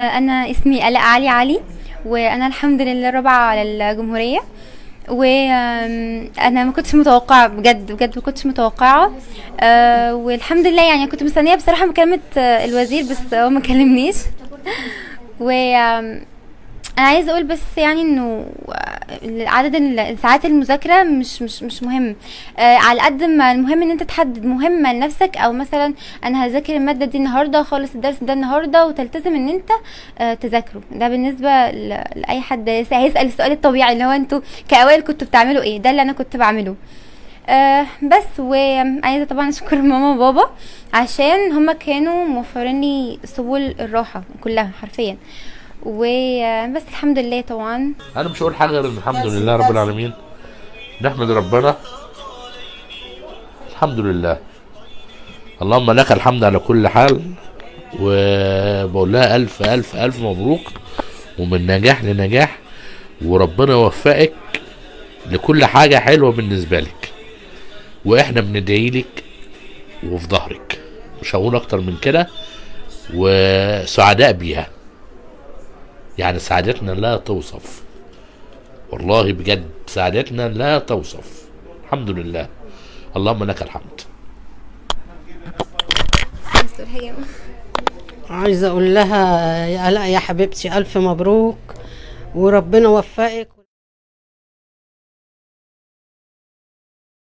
انا اسمي آلاء علي، وانا الحمد لله رابعه على الجمهوريه. وانا ما كنتش متوقعه، بجد بجد ما كنتش متوقعه. والحمد لله يعني كنت مستنيه بصراحه مكالمه الوزير، بس هو ما كلمنيش. و انا عايزه اقول بس يعني انه عدد ساعات المذاكره مش مهم. على قد ما المهم ان انت تحدد مهمه لنفسك، او مثلا انا هذاكر الماده دي النهارده، خالص الدرس ده النهارده، وتلتزم ان انت تذاكره. ده بالنسبه لاي حد هيسال السؤال الطبيعي اللي هو انتوا كاوائل كنتوا بتعملوا ايه. ده اللي انا كنت بعمله. بس وعايزه طبعا اشكر ماما وبابا عشان هما كانوا موفرين لي سبل الراحه كلها حرفيا. وبس الحمد لله. طبعا انا مش هقول حاجه غير الحمد لله رب العالمين. نحمد ربنا، الحمد لله، اللهم لك الحمد على كل حال. وبقول لها الف الف الف مبروك، ومن نجاح لنجاح، وربنا يوفقك لكل حاجه حلوه بالنسبه لك، واحنا بندعي لك وفي ظهرك، مش هقول اكتر من كده. وسعداء بيها، يعني سعادتنا لا توصف، والله بجد سعادتنا لا توصف. الحمد لله، اللهم لك الحمد. عايزه اقول لها يا آلاء يا حبيبتي الف مبروك، وربنا وفقك.